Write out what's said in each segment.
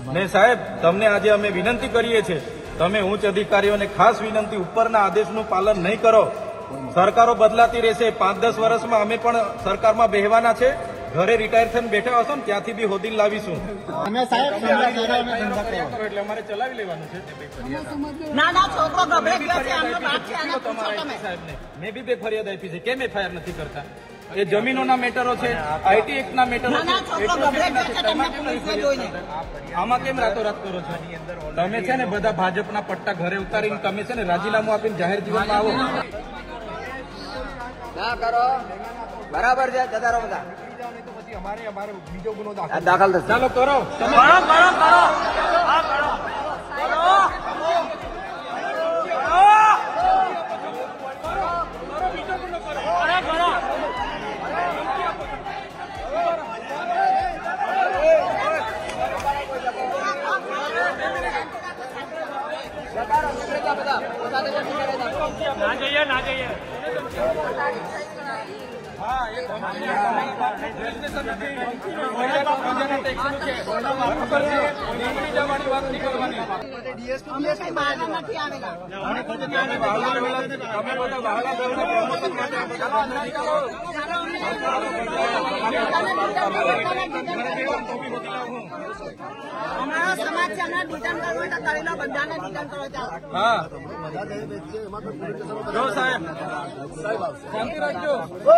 ને સાહેબ તમને આજે અમે વિનંતી કરીએ છીએ, તમે ઉચ્ચ અધિકારીઓને ખાસ વિનંતી, ઉપરના આદેશનું પાલન નહીં કરો. સરકારો બદલાતી રહેશે. 5-10 વર્ષમાં અમે પણ સરકારમાં બેહવાના છે. ઘરે રિટાયર થઈને બેઠા હશો ને ત્યાંથી બી હોદીને લાવીશું. એટલે અમારે ચલાવી લેવાનું છે. મેં બી બે ફરિયાદ આપી છે. કેમ એફઆઈઆર નથી કરતા? એ જમીનોના મેટરો છે, આઈટી એક્ટના મેટરો છે. આમાં કેમ રાતોરાત કરો છો? તમે છે ને બધા ભાજપના પટ્ટા ઘરે ઉતારીને તમે છે ને રાજીનામું આપીને જાહેર જીવનમાં આવો. ના કરો, બરાબર છે, જતા રહો બધા. અમારે બીજો ગુનો દાખલ થશે. ચાલો કરો. ના જઈએ. હા, એ વાત નહીં કરવાની. હા જો સાહેબ શાંતિ રાખજો.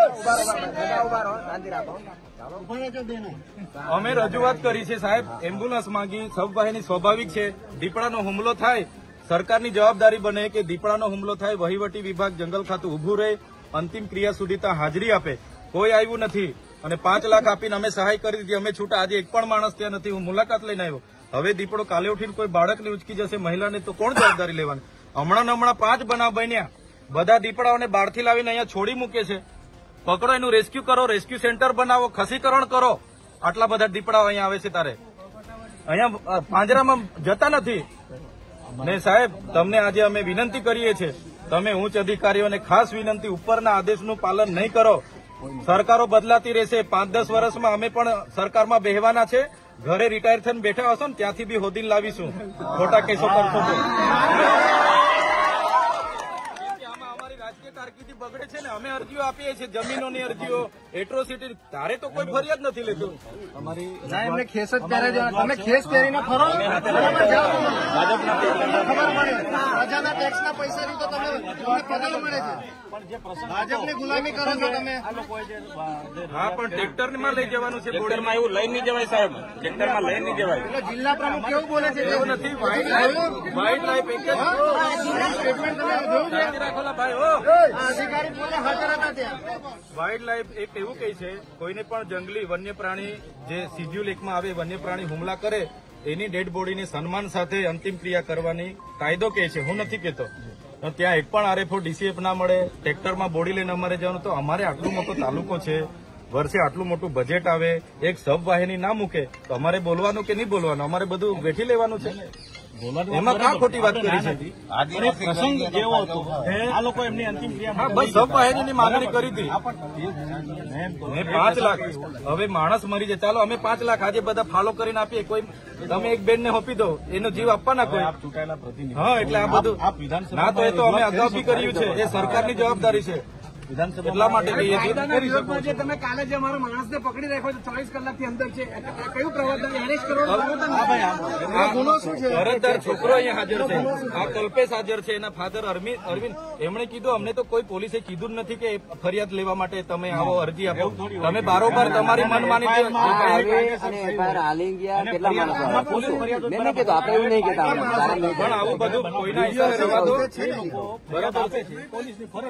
અમે રજૂઆત કરી છે સાહેબ, એમ્બ્યુલન્સ માંગી. સબવાહિની સ્વાભાવિક છે. દીપડાનો હુમલો થાય, સરકારની જવાબદારી બને કે દીપડાનો હુમલો થાય, વહીવટી વિભાગ જંગલ ખાતું ઉભું રહે, અંતિમ ક્રિયા સુધી ત્યાં હાજરી આપે. કોઈ આવ્યું નથી અને 5 લાખ આપીને અમે સહાય કરી દીધી. અમે છૂટા. આજે એક પણ માણસ ત્યાં નથી. હું મુલાકાત લઈને આવ્યો. હવે દીપડો કાલે ઉઠીને કોઈ બાળકને ઉચકી જશે, મહિલાને, તો કોણ જવાબદારી લેવાની? હમણાં 5 બનાવ બન્યા. બધા દીપડાઓને બહારથી લાવીને અહીંયા છોડી મૂકે છે. પકડો, એનું રેસ્ક્યુ કરો, રેસ્ક્યુ સેન્ટર બનાવો, ખસીકરણ કરો. આટલા બધા દીપડાઓ અહીંયા આવે છે, તારે અહીંયા પાંજરામાં જતા નથી. ને સાહેબ તમને આજે અમે વિનંતી કરીએ છીએ, તમે ઉચ્ચ અધિકારીઓને ખાસ વિનંતી, ઉપરના આદેશનું પાલન નહીં કરો. સરકારો બદલાતી રહેશે. 5-10 વર્ષમાં અમે પણ સરકારમાં બેહવાના છે. ઘરે રિટાયર થઈને બેઠા હશો ને ત્યાંથી બી હોદીને લાવીશું. ખોટા કેસો કરશો તો રાજકીય કારકિર્દી બગડે છે ને. અમે અરજીઓ આપીએ છીએ, જમીનોની અરજીઓ, એટ્રોસિટી. તારે તો કોઈ ફરિયાદ નથી લેતું. અમારી એમને ખેસ જ પહેરે છે. તમે ખેસ પહેરીને ફરો, પ્રજાના ટેક્સના પૈસાથી તો તમે પગાર મળે છે. ભાજપની ગુલામી કરો છો તમે. હા, પણ ટ્રેક્ટરમાં લઈ જવાનું છે. બોર્ડરમાં એવું લઈ નહીં જવાય સાહેબ. ટ્રેક્ટરમાં લઈ નહીં જવાય. એટલે જિલ્લા પ્રમુખ કેવું બોલે છે? એવું નથી. વાઇલ્ડ લાઈફ પેકેજ રાખોલા ભાઈ. અધિકારી પોતે હાજર હતા ત્યાં. વાઇલ્ડ લાઈફ એક એવું કહે છે, કોઈને પણ જંગલી વન્ય પ્રાણી જે શિડ્યુલ 1માં આવે, વન્ય પ્રાણી હુમલા કરે, એની ડેડ બોડીને સન્માન સાથે અંતિમ ક્રિયા કરવાની કાયદો કહે છે. હું નથી કહેતો. ત્યાં એક પણ આરએફઓ ડીસીએફ ના મળે, ટ્રેક્ટરમાં બોડી લઈને અમારે જવાનું. તો અમારે આટલો મોટો તાલુકો છે, વર્ષે આટલું મોટું બજેટ આવે, એક સબવાહિની ના મૂકે તો અમારે બોલવાનું કે નહીં બોલવાનું? અમારે બધું વેઠી લેવાનું છે. એમાં ક્યાં ખોટી વાત કરી છે? પ્રસંગ જેવો હતો. આ લોકો એમની અંતિમ ક્રિયા બસ સબવાહિનીની માંગણી કરી હતી. મેં 5 લાખ. હવે માણસ મરી જાય, ચાલો અમે 5 લાખ આજે બધા ફાળો કરીને આપીએ. કોઈ તમે એક બેન ને હોપી દો, એનો જીવ આપવાના કોઈ. હા, એટલે આ બધું ના તો એ તો અમે અગાઉ બી કર્યું છે. એ સરકારની જવાબદારી છે. એટલા માટે કહીએ છીએ. તમે કાલે જે અમારા માણસને પકડી રાખ્યો છે 24 કલાકથી અંદર છે, કયું પ્રવર્તન એરેસ્ટ કરો? ગુનો શું છે? અરજદાર છોકરો અહીંયા હાજર છે. આ કલ્પેશ હાજર છે. એના ફાધર અરવિંદ. એમણે કીધું, અમને તો કોઈ પોલીસે કીધું જ નથી કે ફરિયાદ લેવા માટે તમે આવો, અરજી આપો. તમે બારોબાર તમારી મનમાની પણ આવું બધું કોઈના હિસાબે રહેવા દો. બરાબર છે. પોલીસની ફરજ.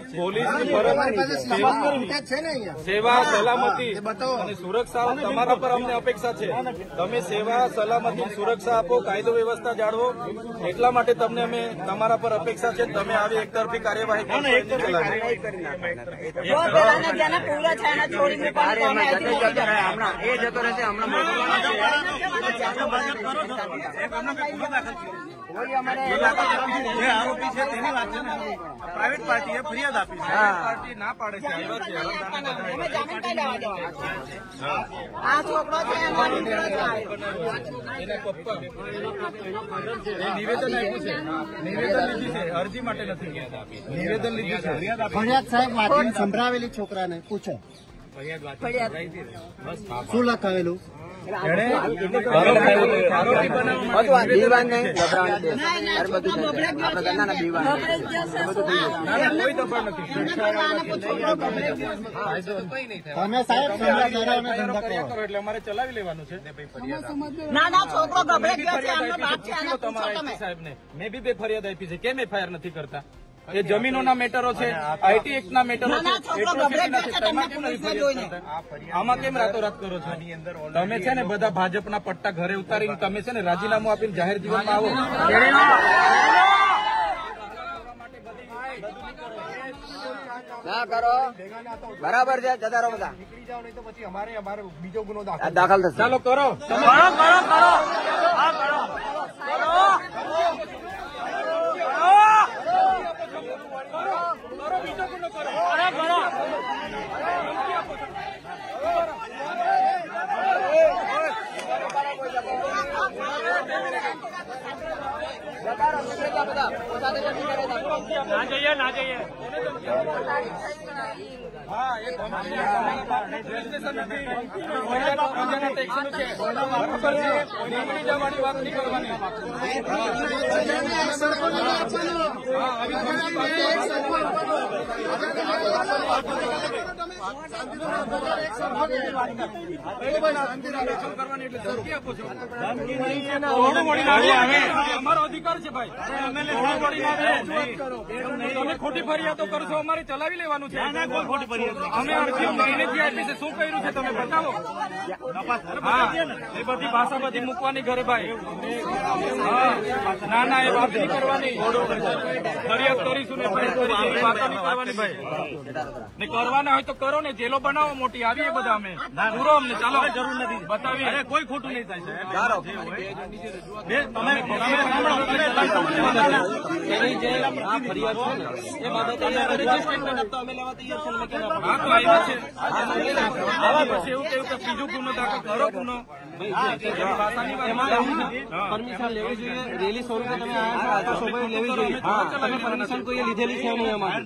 સેવા, સલામતી અને સુરક્ષા તમારા પર અમને અપેક્ષા છે. તમે સેવા, સલામતી, સુરક્ષા આપો, કાયદો વ્યવસ્થા જાળવો. એટલા માટે તમને અમે તમારા પર અપેક્ષા છે. તમે આવી એકતરફી કાર્યવાહી આરોપી છે તેની વાત છે ને, પ્રાઇવેટ પાર્ટીએ ફરિયાદ આપી છે, પાર્ટી ના પાડે છે. આ છોકરો છે એના પપ્પા એ નિવેદન આપ્યું છે, નિવેદન લીધી છે, અરજી માટે નથી નિવેદન લીધું છે. ફરિયાદ સાહેબ વાંચીને સંભળાવેલી છોકરાને પૂછો શું લખાવેલું આરોપી કોઈ દબાણ નથી. તમે સાહેબ ધંધા કરો અને ધંધા કરો એટલે અમારે ચલાવી લેવાનું છે. ના છોકરો ગભરાઈ ગયો છે, એમનો બાપ છે, એને પૂછો તમારા તમે. સાહેબ ને મેં બી બે ફરિયાદ આપી છે. કેમ એફઆઈઆર નથી કરતા? એ જમીનોના મેટરો છે, આઈટી એક્ટના મેટરો છે, એટ્રોસિટીના છે. તમારે કેમ નથી ફરિયાદ કરતા? આમાં કેમ રાતોરાત કરો છો? તમે છે ને બધા ભાજપના પટ્ટા ઘરે ઉતારીને તમે છે ને રાજીનામું આપીને જાહેર જીવનમાં આવો. ના કરો, બરાબર છે, જતા રહો બધા. પછી અમારે બીજો ગુનો દાખલ દાખલ થશે. ચાલો કરો. ના જઈએ હા, એ ટેક્સનું છે. જવાની વાત નહીં કરવાની. અમારો અધિકાર છે ભાઈ. તમે ખોટી ફરિયાદો કરશો, અમારે ચલાવી લેવાનું છે. અમે અરજી મહિનેથી આપી છે. શું કર્યું છે તમે બતાવો. હા, એ બધી ભાષા બધી મૂકવાની ઘરે ભાઈ. ના ના, એ વાત નહીં કરવાની. ફરિયાદ કરીશું ને વાતો નહીં કરવાની ભાઈ. ને કરવાના હોય તો કરો ને, જેલો બનાવો મોટી. આવીએ બધા અમે પૂરો અમને. ચાલો, જરૂર નથી બતાવીએ. કોઈ ખોટું નહીં થાય બીજું ગુનો દાખલ કરો. ગુનો પરમિશન લેવી જોઈએ. રેલી સ્વરૂપે તમે આવ્યા છો, લેવી જોઈએ. તમે પરમિશન કોઈ લીધેલી છે નહીં અમારી.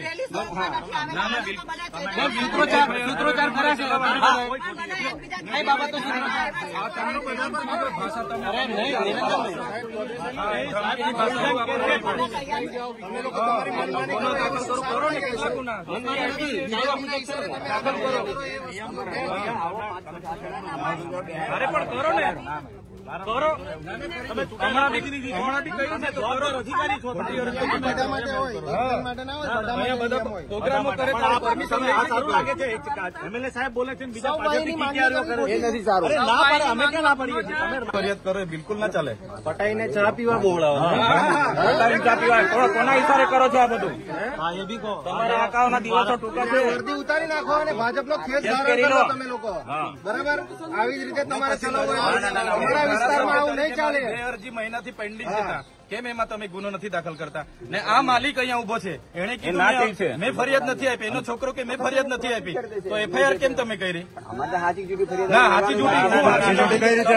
સૂત્રોચ્ચાર કરે છે કઈ બાબતો અરે પણ કરો ને, કરો. હમણાં બી કહ્યું છે તો કરો. અધિકારી છો. અહીંયા બધા પ્રોગ્રામો કરે તો પરમિશન સારું લાગે છે. એમએલએ સાહેબ બોલે છે બીજા એ નથી સારું. અમે ક્યાં ના પડીએ છીએ. ફરિયાદ કરો એ બિલકુલ ના ચાલે. પટાઈને ચા પીવા બોલાવો. ચા પીવા કોના ઇશારે કરો છો આ બધું? એ બી કહો. તમારા આકાઓના દિવસો ટૂંકા છે. વર્દી ઉતારી નાખો અને ભાજપનો ખેસ ધારણ કરો તમે લોકો. બરાબર, આવી જ રીતે તમારે ચલાવવું. અમારા વિસ્તારમાં આવું નહીં ચાલે. બે અરજી મહિનાથી પેન્ડિંગ હતા. કેમ એમાં તમે ગુનો નથી દાખલ કરતા? ને આ માલિક અહીંયા ઉભો છે, એને કીધું મેં ફરિયાદ નથી આપી. એનો છોકરો કે મેં ફરિયાદ નથી આપી, તો એફઆઈઆર કેમ તમે કરી? અમારે હાચી જુદી ફરિયાદ. ના, હાચી જુદી કઈ રીતે?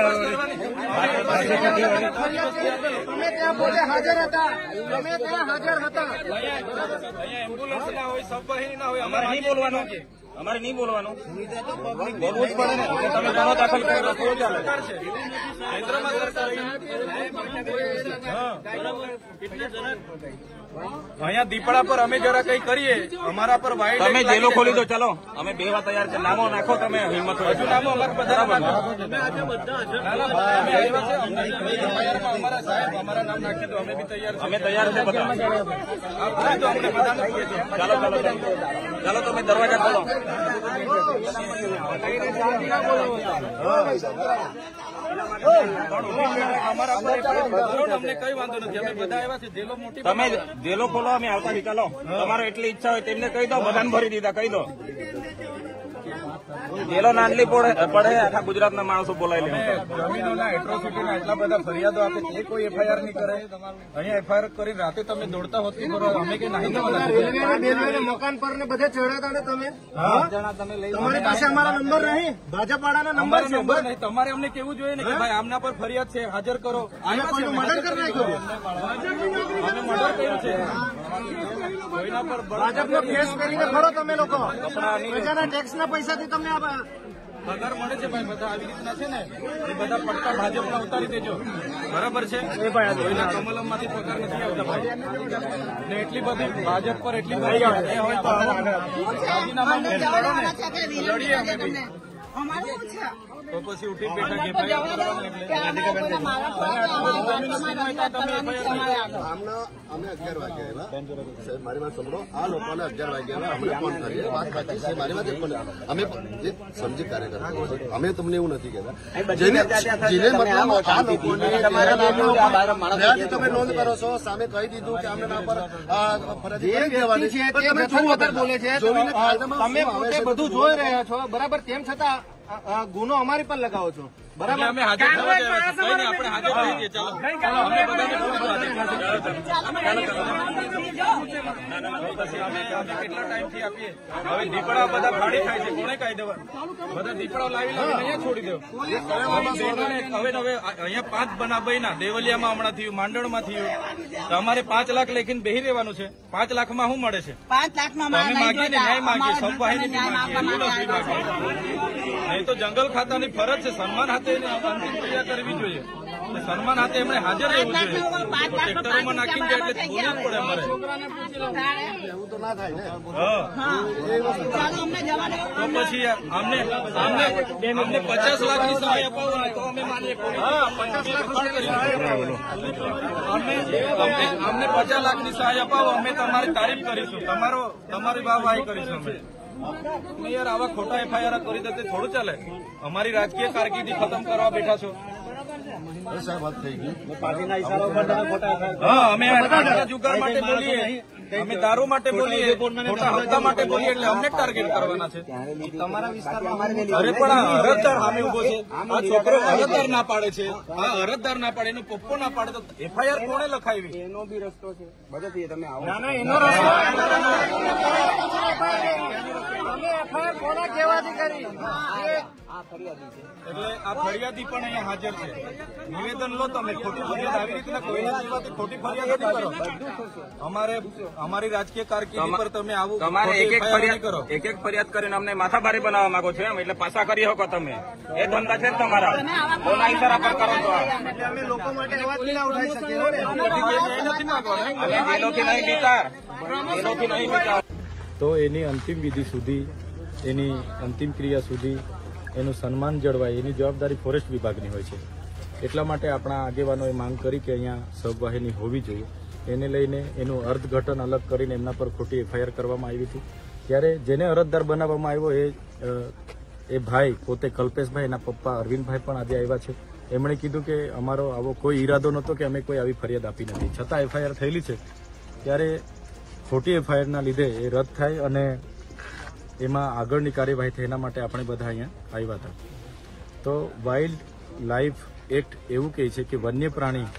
તમે ત્યાં પોતે હાજર હતા. તમે ત્યાં હાજર હતા. અહીંયા એમ્બ્યુલન્સ ના હોય, સબવાહિની ના હોય. અમારે નહીં બોલવાનું છે. અમારે નહીં બોલવાનું. બોલવું જ પડે ને. તમે ગુનો દાખલ કરો તો ચાલે. કેન્દ્રમાં સરકાર અહીંયા દીપડા પર અમે જરા કઈ કરીએ, અમારા પર વાઇડ તમે જેલો ખોલી દો. ચાલો, અમે બેવા તૈયાર છે. નામો નાખો તમે. હિંમત હજુ નામો અમારા બધા અમારા સાહેબ અમારા નામ નાખી દો. અમે બી તૈયાર છે. અમે તૈયાર છે બધા. ચાલો ચાલો ચાલો, તમે દરવાજા ખોલો. અમને કઈ વાંધો નથી. અમે બધા આવ્યા છે. જેલો મોટી તમે જેલો ખોલો. અમે આવતા ચાલો. તમારો એટલી ઈચ્છા હોય તેમને કહી દો. બધાને ભરી દીધા કહી દો. જેલો નાનલી પડે આખા ગુજરાતના માણસો બોલાવી લે. જમીનોના એટ્રોસિટીના એટલા બધા ફરિયાદો આપે એ કોઈ એફઆઈઆર નહીં કરે. અહીંયા એફઆઈઆર કરી રાતે તમે દોડતા હોત કરો અમે કે નહીં રેલવે મકાન પર ને બધે ચડાતા ને તમે તમારી પાસે અમારા નંબર નહીં, ભાજપ વાળાના નંબર છે. નંબર નહીં. તમારે અમને કેવું જોઈએ ને કે ભાઈ આમના પર ફરિયાદ છે, હાજર કરો. મર્ડર કરી નાખ્યો, અમે મર્ડર કર્યું છે. કોઈના પર ભાજપનો કેસ કરીને ફરો તમે લોકો. પ્રજાના ટેક્સના પૈસાથી તમને પગાર મળે છે ભાઈ, બધા આવી રીતના છે ને એ બધા પટ્ટા ભાજપના ઉતારી દેજો. બરાબર છે. કોઈના કમલમમાંથી પગાર નથી આવતા ભાઈ. ને એટલી બધી ભાજપ પર એટલી બધી એ હોય તો રાજીનામા લડીએ અમે બી. અમારું શું છે? તો પછી ઉઠી બેઠા કે ભાઈ અમે 11 વાગે આવ્યા. સાહેબ મારી વાત સાંભળો, આ લોકોને 11 વાગે આવ્યા, અમને ફોન કરીએ, વાત સાચી છે, મારી વાત અમે જે સમજી કાર્યકર અમે તમને એવું નથી કહેતા, જેને મતલબ આ લોકોને તમે નોંધ કરો છો, સામે કહી દીધું કે અમને ના પર ફરજ દેવાની છે, તમે શું વધારે બોલે છે, તમે પોતે બધું જોઈ રહ્યા છો બરાબર, તેમ છતાં ગુનો અમારી પર લગાવો છો બરાબર. અમે હાજર થવા જાય છે. કઈ નહીં, આપણે હાજર થઈ જઈએ. ચાલો અમે બધાને પછી અમે કેટલા ટાઈમથી આપીએ. હવે દીપડા બધા ફાડી થાય છે, કોને કાઢી દેવા? બધા દીપડા લાવી અહીંયા છોડી દેવો. હવે અહીંયા 5 બનાવના દેવલિયામાં હમણાં થયું, માંડણમાં થયું. તો અમારે 5 લાખ લેખીને બેહી રહેવાનું છે. 5 લાખમાં શું મળે છે? 5 લાખમાં અમે માગીએ ને ન્યાય માગીએ, સૌભાઈની બી માગીએ, નહીં તો જંગલ ખાતાની ફરજ છે સન્માન હાથે અંતિમ ક્રિયા કરવી જોઈએ. સન્માન હાથે એમણે હાજર રહેવું જોઈએ. ટ્રેક્ટરોમાં નાખીને જાય એટલે બોલવું જ પડે અમારે. એવું તો ના થાય ને. તો પછી અમને 50 લાખની સહાય અપાવો તો અમે માનીએ. અમને 50 લાખની સહાય અપાવો, અમે તમારી તારીફ કરીશું, તમારી વાહવાહી કરીશું અમે. યાર આવા ખોટા એફઆઈઆર કરી દે થોડું ચાલે. અમારી રાજકીય કારકિર્દી ખતમ કરવા બેઠા છો. સાહેબ વાત થઈ ગઈ. હા, અમે જુગાર માટે બોલીએ, અમે દારૂ માટે બોલીએ, ખોટા હપ્તા માટે બોલીએ, એટલે અમને ટાર્ગેટ કરવાના છે. તમારા વિસ્તારમાં અરે પણ આ અરજદાર સામે ઉભો છે, આ છોકરો અરજદાર ના પાડે છે, આ અરજદાર ના પાડે, એનો પપ્પો ના પાડે, તો એફઆઈઆર કોણે લખાવી? એનો બી રસ્તો છે, બધેથી તમે આવો. ના એનો રસ્તો તમે એફઆઈઆર કોના કહેવાથી કરી? એટલે આ ફરિયાદી પણ અહીંયા હાજર છે. નિવેદન લો તમે. ખોટી ફરિયાદ આવી રીતના કોઈના જીવાથી ખોટી ફરિયાદ નહીં કરો. અમારી રાજકીય કારકિર્દી પર તમે આવું તમારે એક કરો. એક ફરિયાદ કરીને અમને માથાભારે બનાવવા માંગો છો એમ, એટલે પાછા કરી શકો તમે. એ ધંધા છે તમારા, કોના ઇશારા પર કરો છો? એટલે અમે લોકો માટે અવાજ નહીં ઉઠાવી શકીએ. અમે જેલોથી નહીં બીતા, જેલોથી નહીં બીતા. તો એની અંતિમ વિધિ સુધી, એની અંતિમ ક્રિયા સુધી એનું સન્માન જળવાય એની જવાબદારી ફોરેસ્ટ વિભાગની હોય છે. એટલા માટે આપણા આગેવાનોએ માંગ કરી કે અહીંયા સબવાહિની હોવી જોઈએ. એને લઈને એનું અર્થઘટન અલગ કરીને એમના પર ખોટી એફઆઈઆર કરવામાં આવી હતી. ત્યારે જેને અરજદાર બનાવવામાં આવ્યો એ ભાઈ પોતે કલ્પેશભાઈ, એના પપ્પા અરવિંદભાઈ પણ આજે આવ્યા છે. એમણે કીધું કે અમારો આવો કોઈ ઈરાદો નહોતો કે અમે કોઈ આવી ફરિયાદ આપી નથી, છતાં એફઆઈઆર થયેલી છે. ત્યારે ખોટી એફઆઈઆરના લીધે એ રદ થાય અને એમાં આગળની કાર્યવાહી થાય, એના માટે આપણે બધા અહીંયા આવ્યા હતા. તો વાઇલ્ડ લાઈફ એક્ટ એવું કહે છે કે વન્ય પ્રાણી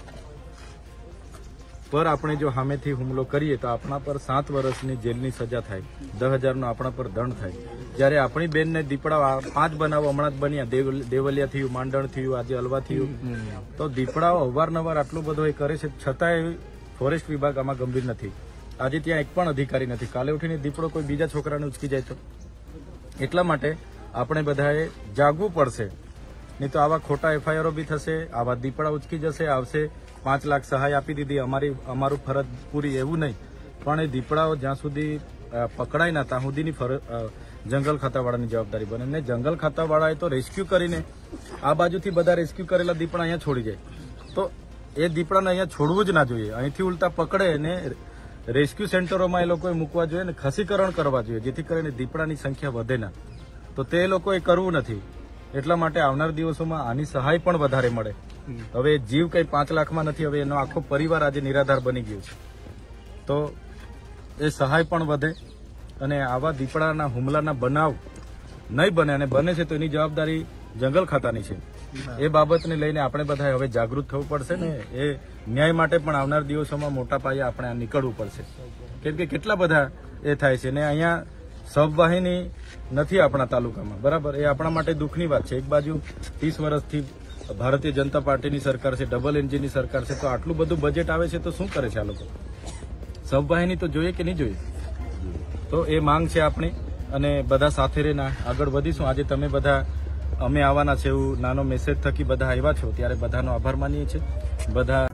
પર આપણે જો સામેથી હુમલો કરીએ તો આપણા પર 7 વર્ષની જેલની સજા થાય, 10,000નો આપણા પર દંડ થાય. જ્યારે આપણી બેનને દીપડા 5 બનાવો હમણાં જ બન્યા, દેવલિયા થયું, માંડણ થયું, આજે અલવા થયું. તો દીપડાઓ અવારનવાર આટલું બધું એ કરે છે, છતાંય ફોરેસ્ટ વિભાગ આમાં ગંભીર નથી. આજે ત્યાં એક પણ અધિકારી નથી. કાલે ઉઠીને દીપડો કોઈ બીજા છોકરાને ઉચકી જાય તો. એટલા માટે આપણે બધાએ જાગવું પડશે, નહીં તો આવા ખોટા એફઆઈઆરો બી થશે, આવા દીપડા ઉચકી જશે, આવશે 5 લાખ સહાય આપી દીધી, અમારું ફરજ પૂરી એવું નહીં. પણ એ દીપડાઓ જ્યાં સુધી પકડાય ના ત્યાં સુધીની જંગલ ખાતાવાળાની જવાબદારી બને. ને જંગલ ખાતાવાળાએ તો રેસ્ક્યુ કરીને આ બાજુથી બધા રેસ્ક્યુ કરેલા દીપડા અહીંયા છોડી જાય, તો એ દીપડાને અહીંયા છોડવું જ ના જોઈએ. અહીંથી ઉલટા પકડે ને રેસ્ક્યુ સેન્ટરોમાં એ લોકોએ મૂકવા જોઈએ ને ખસીકરણ કરવા જોઈએ, જેથી કરીને દીપડાની સંખ્યા વધે ના. તો તે લોકોએ કરવું નથી. એટલા માટે આવનાર દિવસોમાં આની સહાય પણ વધારે મળે. હવે જીવ કઈ 5 લાખમાં નથી, હવે એનો આખો પરિવાર આજે નિરાધાર બની ગયો છે. તો એ સહાય પણ વધે અને આવા દીપડાના હુમલાના બનાવ નહીં બને અને બને છે તો એની જવાબદારી જંગલ ખાતાની છે. એ બાબતને લઈને આપણે બધા હવે જાગૃત થવું પડશે ને એ ન્યાય માટે પણ આવનાર દિવસોમાં મોટા પાયે આપણે આ નીકળવું પડશે. કેમ કે કેટલા બધા એ થાય છે ને અહીંયા સબવાહિની નથી આપણા તાલુકામાં, બરાબર. એ આપણા માટે દુઃખની વાત છે. એક બાજુ 30 વર્ષથી ભારતીય જનતા પાર્ટીની સરકાર છે, ડબલ એન્જિનની સરકાર છે, તો આટલું બધું બજેટ આવે છે તો શું કરે છે આ લોકો? સબવાહિની તો જોઈએ કે નહીં જોઈએ? તો એ માંગ છે આપણી અને બધા સાથે રહીને આગળ વધીશું. આજે તમે બધા અમે આવવાના છે એવું નાનો મેસેજ થકી બધા આવ્યા છો ત્યારે બધાનો આભાર માનીએ છીએ. બધા